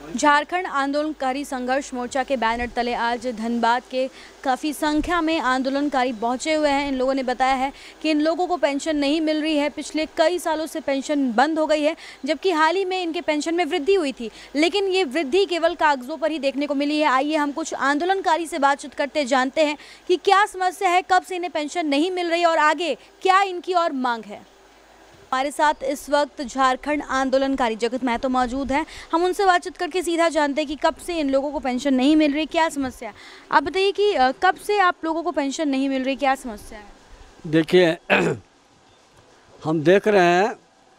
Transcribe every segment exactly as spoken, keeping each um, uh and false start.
झारखंड आंदोलनकारी संघर्ष मोर्चा के बैनर तले आज धनबाद के काफ़ी संख्या में आंदोलनकारी पहुंचे हुए हैं। इन लोगों ने बताया है कि इन लोगों को पेंशन नहीं मिल रही है। पिछले कई सालों से पेंशन बंद हो गई है, जबकि हाल ही में इनके पेंशन में वृद्धि हुई थी, लेकिन ये वृद्धि केवल कागजों पर ही देखने को मिली है। आइए हम कुछ आंदोलनकारी से बातचीत करते जानते हैं कि क्या समस्या है, कब से इन्हें पेंशन नहीं मिल रही और आगे क्या इनकी और मांग है। हमारे साथ इस वक्त झारखंड आंदोलनकारी जगत महतो मौजूद हैं। हम उनसे बातचीत करके सीधा जानते हैं कि कब से इन लोगों को पेंशन नहीं मिल रही, क्या समस्या है। आप बताइए कि कब से आप लोगों को पेंशन नहीं मिल रही, क्या समस्या है। देखिए, हम देख रहे हैं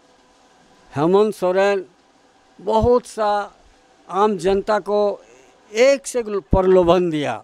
हेमंत सोरेन बहुत सा आम जनता को एक से प्रलोभन दिया,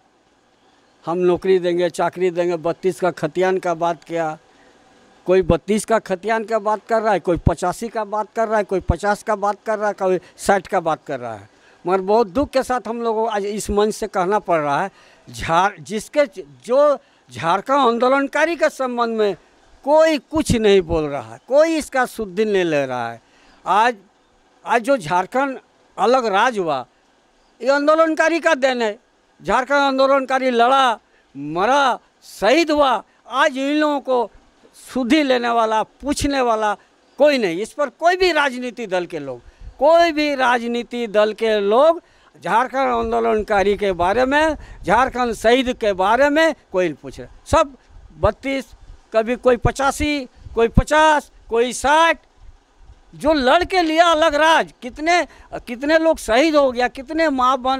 हम नौकरी देंगे, चाकरी देंगे, बत्तीस का खतियान का बात किया। कोई बत्तीस का खतियान का बात कर रहा है, कोई पचासी का बात कर रहा है, कोई पचास का बात कर रहा है, कोई साठ का बात कर रहा है। मगर बहुत दुख के साथ हम लोगों को आज इस मंच से कहना पड़ रहा है, झार जिसके जो झारखंड आंदोलनकारी के संबंध में कोई कुछ नहीं बोल रहा है, कोई इसका सुध नहीं ले रहा है। आज आज जो झारखंड अलग राज हुआ, ये आंदोलनकारी का देन है। झारखंड आंदोलनकारी लड़ा, मरा, शहीद हुआ। आज इन लोगों को सुधी लेने वाला, पूछने वाला कोई नहीं। इस पर कोई भी राजनीति दल के लोग कोई भी राजनीति दल के लोग झारखंड आंदोलनकारी के बारे में, झारखंड शहीद के बारे में कोई नहीं पूछ रहे। सब बत्तीस, कभी कोई पचासी, कोई पचास, कोई साठ, जो लड़ के लिया अलग राज। कितने कितने लोग शहीद हो गया, कितने माँ बहन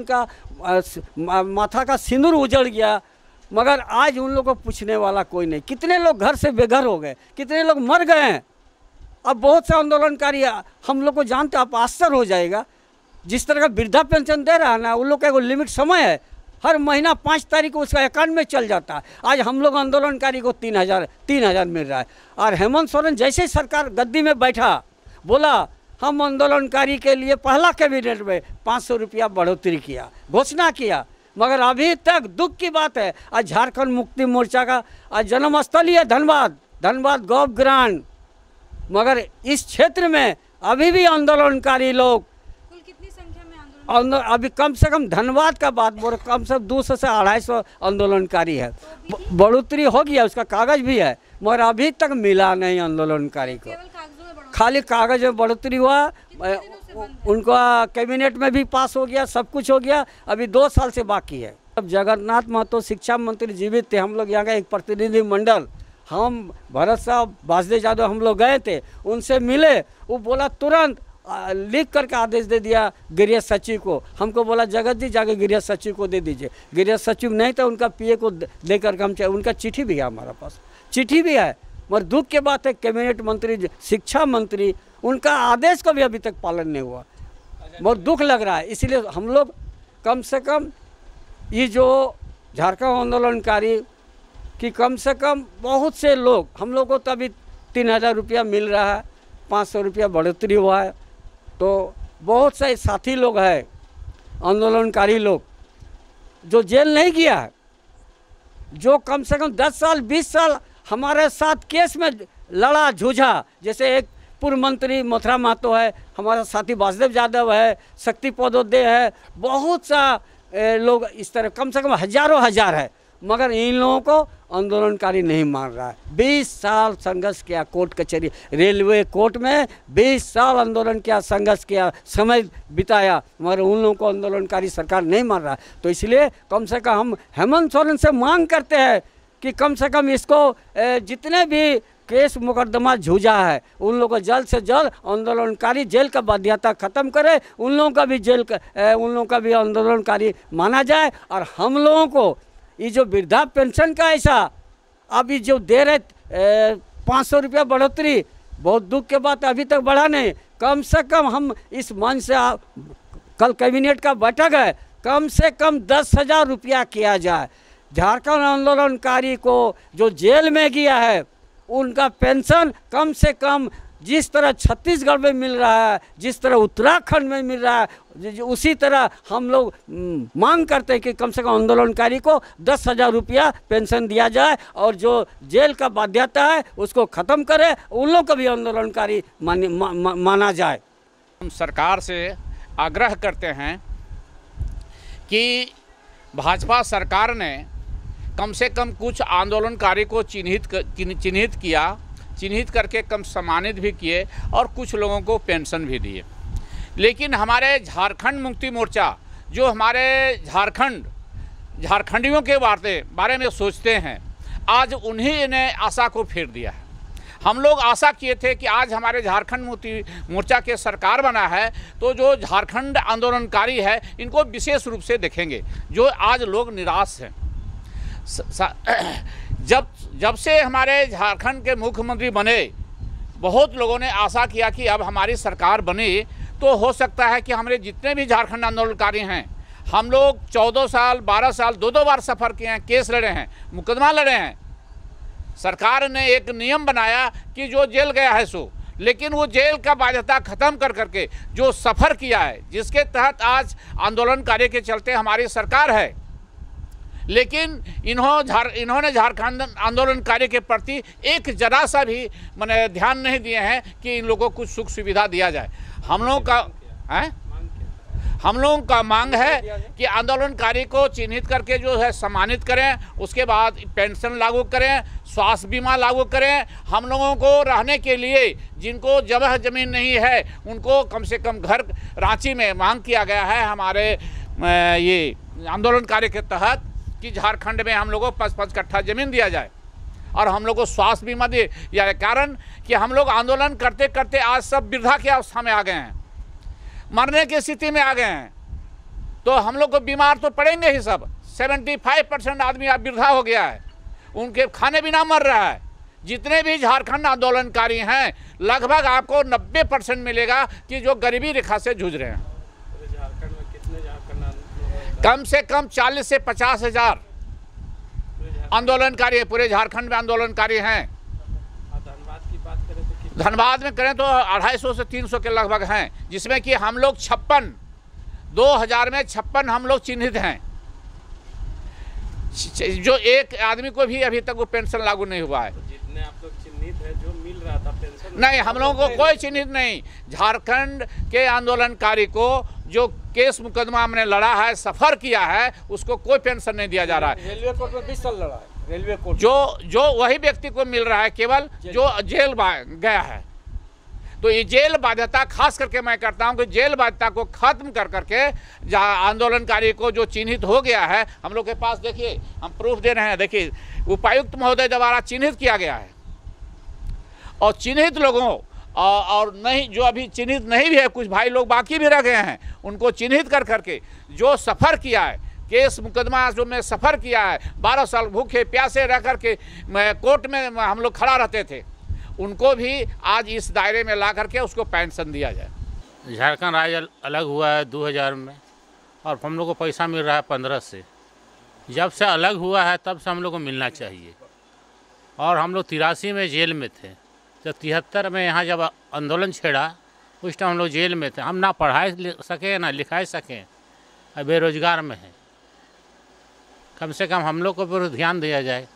का माथा का सिंदूर उजड़ गया, मगर आज उन लोगों को पूछने वाला कोई नहीं। कितने लोग घर से बेघर हो गए, कितने लोग मर गए हैं। अब बहुत से आंदोलनकारी हम लोग को जानते, आप आश्चर्य हो जाएगा, जिस तरह का वृद्धा पेंशन दे रहा है ना, उन लोग का एगो लिमिट समय है, हर महीना पाँच तारीख को उसका अकाउंट में चल जाता है। आज हम लोग आंदोलनकारी को तीन हज़ार तीन हज़ार मिल रहा है। और हेमंत सोरेन जैसे ही सरकार गद्दी में बैठा, बोला हम आंदोलनकारी के लिए पहला कैबिनेट में पाँच सौ रुपया बढ़ोतरी किया, घोषणा किया, मगर अभी तक दुख की बात है, आज झारखंड मुक्ति मोर्चा का आज जन्मस्थल ही है धनबाद, धनबाद गौव ग्रांड, मगर इस क्षेत्र में अभी भी आंदोलनकारी लोग, कुल कितनी संख्या में आंदोलन, अभी कम से कम धनबाद का बात बोल, कम से कम दो सौ से अढ़ाई सौ आंदोलनकारी है। बढ़ोतरी हो गया, उसका कागज भी है, मगर अभी तक मिला नहीं आंदोलनकारी को। खाली कागज में बढ़ोतरी हुआ, उनका कैबिनेट में भी पास हो गया, सब कुछ हो गया, अभी दो साल से बाकी है। अब जगन्नाथ महतो शिक्षा मंत्री जीवित थे, हम लोग यहाँ का एक प्रतिनिधि मंडल, हम भरत साहब, वासुदेव यादव, हम लोग गए थे, उनसे मिले। वो बोला तुरंत लिख करके आदेश दे दिया गृह सचिव को। हमको बोला जगत जी जाके गृह सचिव को दे दीजिए। गृह सचिव नहीं तो उनका पीए को दे करके हम चाहिए, उनका चिट्ठी भी है, हमारे पास चिट्ठी भी है। मगर दुख की बात है, कैबिनेट मंत्री, शिक्षा मंत्री, उनका आदेश का भी अभी तक पालन नहीं हुआ। बहुत दुख लग रहा है। इसलिए हम लोग कम से कम ये जो झारखंड आंदोलनकारी कि कम से कम बहुत से लोग, हम लोग को तो अभी तीन हज़ार रुपया मिल रहा है, पाँच सौ रुपया बढ़ोतरी हुआ है, तो बहुत से साथी लोग हैं आंदोलनकारी लोग जो जेल नहीं गया है, जो कम से कम दस साल बीस साल हमारे साथ केस में लड़ा झूझा। जैसे एक पूर्व मंत्री मथुरा महतो है, हमारा साथी वासुदेव यादव है, शक्ति पदोदय है, बहुत सा लोग इस तरह, कम से कम हजारों हजार है, मगर इन लोगों को आंदोलनकारी नहीं मान रहा है। बीस साल संघर्ष किया, कोर्ट कचहरी, रेलवे कोर्ट में बीस साल आंदोलन किया, संघर्ष किया, समय बिताया, मगर उन लोगों को आंदोलनकारी सरकार नहीं मान रहा है। तो इसलिए कम से कम हम हेमंत सोरेन से मांग करते हैं कि कम से कम इसको जितने भी केस मुकदमा झूझा है, उन लोगों को जल्द से जल्द आंदोलनकारी जेल का बाध्यता खत्म करे, उन लोगों का भी जेल का उन लोगों का भी आंदोलनकारी माना जाए। और हम लोगों को ये जो वृद्धा पेंशन का ऐसा अभी जो दे रहे पाँच सौ रुपया बढ़ोतरी, बहुत दुख के बात, अभी तक बढ़ा नहीं। कम से कम हम इस मंच से, कल कैबिनेट का बैठक है, कम से कम दस हज़ार रुपया किया जाए। झारखंड आंदोलनकारी को जो जेल में गया है, उनका पेंशन कम से कम जिस तरह छत्तीसगढ़ में मिल रहा है, जिस तरह उत्तराखंड में मिल रहा है, उसी तरह हम लोग मांग करते हैं कि कम से कम आंदोलनकारी को दस हज़ार रुपया पेंशन दिया जाए, और जो जेल का बाध्यता है उसको ख़त्म करे, उन लोगों को भी आंदोलनकारी मान, मा, मा, माना जाए। हम सरकार से आग्रह करते हैं कि भाजपा सरकार ने कम से कम कुछ आंदोलनकारी को चिन्हित चिन्हित किया, चिन्हित करके कम सम्मानित भी किए और कुछ लोगों को पेंशन भी दिए। लेकिन हमारे झारखंड मुक्ति मोर्चा जो हमारे झारखंड झारखंडियों के बारे बारे में सोचते हैं, आज उन्हीं ने आशा को फेर दिया है। हम लोग आशा किए थे कि आज हमारे झारखंड मुक्ति मोर्चा के सरकार बना है तो जो झारखंड आंदोलनकारी है इनको विशेष रूप से देखेंगे, जो आज लोग निराश हैं। जब जब से हमारे झारखंड के मुख्यमंत्री बने, बहुत लोगों ने आशा किया कि अब हमारी सरकार बनी तो हो सकता है कि हमारे जितने भी झारखंड आंदोलनकारी हैं, हम लोग चौदह साल बारह साल दो दो बार सफ़र किए हैं, केस लड़े हैं, मुकदमा लड़े हैं। सरकार ने एक नियम बनाया कि जो जेल गया है सो, लेकिन वो जेल का बाध्यता ख़त्म कर करके जो सफ़र किया है, जिसके तहत आज आंदोलनकारी के चलते हमारी सरकार है, लेकिन इन्हों झार इन्होंने झारखंड आंदोलनकारी के प्रति एक जरा सा भी मैंने ध्यान नहीं दिए हैं कि इन लोगों को कुछ सुख सुविधा दिया जाए। हम लोगों का है हम लोगों का मांग है कि आंदोलनकारी को चिन्हित करके जो है सम्मानित करें, उसके बाद पेंशन लागू करें, स्वास्थ्य बीमा लागू करें। हम लोगों को रहने के लिए जिनको जगह ज़मीन नहीं है उनको कम से कम घर रांची में मांग किया गया है हमारे ये आंदोलनकारी के तहत कि झारखंड में हम लोगों को पाँच पाँच कट्ठा ज़मीन दिया जाए और हम लोग को स्वास्थ्य बीमा दिए जाए। कारण कि हम लोग आंदोलन करते करते आज सब वृद्धा की अवस्था में आ गए हैं, मरने की स्थिति में आ गए हैं, तो हम लोग को बीमार तो पड़ेंगे ही सब। पचहत्तर परसेंट आदमी अब वृद्धा हो गया है, उनके खाने बिना मर रहा है। जितने भी झारखंड आंदोलनकारी हैं लगभग आपको नब्बे परसेंट मिलेगा कि जो गरीबी रेखा से जूझ रहे हैं। झारखंड में कितने झारखंड कम से कम चालीस से पचास हजार आंदोलनकारी पूरे झारखंड में आंदोलनकारी हैं। धनबाद की बात करें तो धनबाद में करें तो अढ़ाई सौ से तीन सौ के लगभग हैं, जिसमें कि हम लोग छप्पन दो हजार में छप्पन हम लोग चिन्हित हैं। जो एक आदमी को भी अभी तक वो पेंशन लागू नहीं हुआ है। तो जितने आप लोग चिन्हित है जो मिल रहा था पेंशन नहीं, हम लोगों को कोई चिन्हित नहीं। झारखंड के आंदोलनकारी को जो केस मुकदमा हमने लड़ा है, सफर किया है, उसको कोई पेंशन नहीं दिया जा रहा है। रेलवे कोर्ट में बीस साल लड़ा है, रेलवे कोर्ट जो जो वही व्यक्ति को मिल रहा है केवल जो जेल गया है। तो ये जेल बाध्यता खास करके मैं करता हूं कि जेल बाध्यता को खत्म कर करके जहाँ आंदोलनकारी को जो चिन्हित हो गया है, हम लोग के पास देखिए हम प्रूफ दे रहे हैं। देखिए उपायुक्त महोदय द्वारा चिन्हित किया गया है और चिन्हित लोगों और, और नहीं जो अभी चिन्हित नहीं भी है, कुछ भाई लोग बाकी भी रह गए हैं, उनको चिन्हित कर करके जो सफ़र किया है, केस मुकदमा जो में सफ़र किया है, बारह साल भूखे प्यासे रह करके कोर्ट में हम लोग खड़ा रहते थे, उनको भी आज इस दायरे में ला करके उसको पेंशन दिया जाए। झारखंड राज्य अलग हुआ है दो हज़ार में और हम लोग को पैसा मिल रहा है पंद्रह से। जब से अलग हुआ है तब से हम लोग को मिलना चाहिए। और हम लोग तिरासी में जेल में थे, जब तिहत्तर में यहाँ जब आंदोलन छेड़ा उस टाइम हम लोग जेल में थे। हम ना पढ़ाई सके ना लिखाई सकें, बेरोजगार में हैं। कम से कम हम लोग को पर ध्यान दिया जाए,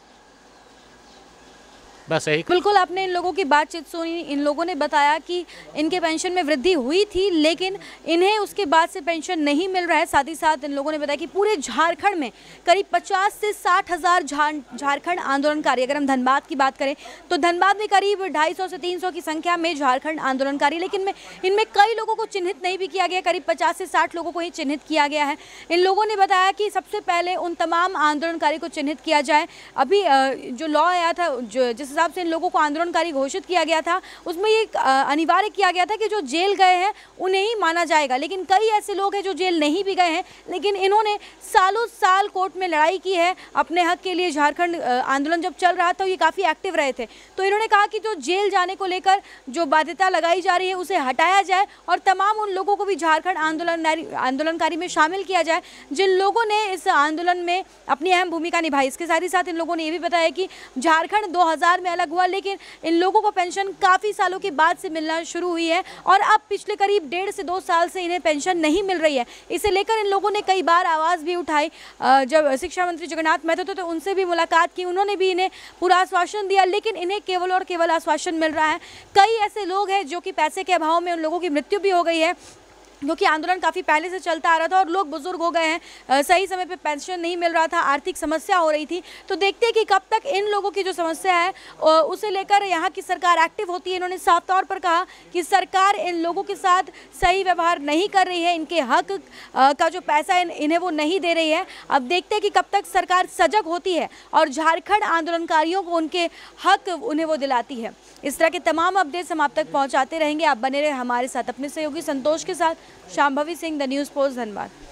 बस यही। बिल्कुल, आपने इन लोगों की बातचीत सुनी। इन लोगों ने बताया कि इनके पेंशन में वृद्धि हुई थी, लेकिन इन्हें उसके बाद से पेंशन नहीं मिल रहा है। साथ ही साथ इन लोगों ने बताया कि पूरे झारखंड में करीब पचास से साठ हज़ार झारखंड आंदोलनकारी, अगर हम धनबाद की बात करें तो धनबाद में करीब ढाई सौ से तीन सौ की संख्या में झारखंड आंदोलनकारी, लेकिन में इनमें कई लोगों को चिन्हित नहीं भी किया गया। करीब पचास से साठ लोगों को ही चिन्हित किया गया है। इन लोगों ने बताया कि सबसे पहले उन तमाम आंदोलनकारी को चिन्हित किया जाए। अभी जो लॉ आया था, जो जिस हिसाब से इन लोगों को आंदोलनकारी घोषित किया गया था, उसमें ये अनिवार्य किया गया था कि जो जेल गए हैं उन्हें ही माना जाएगा। लेकिन कई ऐसे लोग हैं जो जेल नहीं भी गए हैं, लेकिन इन्होंने सालों साल कोर्ट में लड़ाई की है अपने हक के लिए। झारखंड आंदोलन जब चल रहा था ये काफ़ी एक्टिव रहे थे, तो इन्होंने कहा कि जो जेल जाने को लेकर जो बाध्यता लगाई जा रही है उसे हटाया जाए और तमाम उन लोगों को भी झारखंड आंदोलन आंदोलनकारी में शामिल किया जाए जिन लोगों ने इस आंदोलन में अपनी अहम भूमिका निभाई। इसके साथ ही साथ इन लोगों ने ये भी बताया कि झारखंड दो हज़ार में अलग हुआ, लेकिन इन लोगों को पेंशन काफ़ी सालों के बाद से मिलना शुरू हुई है और अब पिछले करीब डेढ़ से दो साल से इन्हें पेंशन नहीं मिल रही है। इसे लेकर इन लोगों ने कई बार आवाज़ भी उठाई। जब शिक्षा मंत्री जगन्नाथ महतो थे तो उनसे भी मुलाकात की, उन्होंने भी इन्हें पूरा आश्वासन दिया, लेकिन इन्हें केवल और केवल आश्वासन मिल रहा है। कई ऐसे लोग हैं जो कि पैसे के अभाव में उन लोगों की मृत्यु भी हो गई है। क्योंकि आंदोलन काफ़ी पहले से चलता आ रहा था और लोग बुजुर्ग हो गए हैं, सही समय पे पेंशन नहीं मिल रहा था, आर्थिक समस्या हो रही थी। तो देखते हैं कि कब तक इन लोगों की जो समस्या है उसे लेकर यहाँ की सरकार एक्टिव होती है। इन्होंने साफ तौर पर कहा कि सरकार इन लोगों के साथ सही व्यवहार नहीं कर रही है, इनके हक का जो पैसा है इन्हें वो नहीं दे रही है। अब देखते हैं कि कब तक सरकार सजग होती है और झारखंड आंदोलनकारियों को उनके हक उन्हें वो दिलाती है। इस तरह के तमाम अपडेट्स हम आप तक पहुँचाते रहेंगे। आप बने रहे हमारे साथ। अपने सहयोगी संतोष के साथ Shambhavi Singh, the news post, Dhanbad.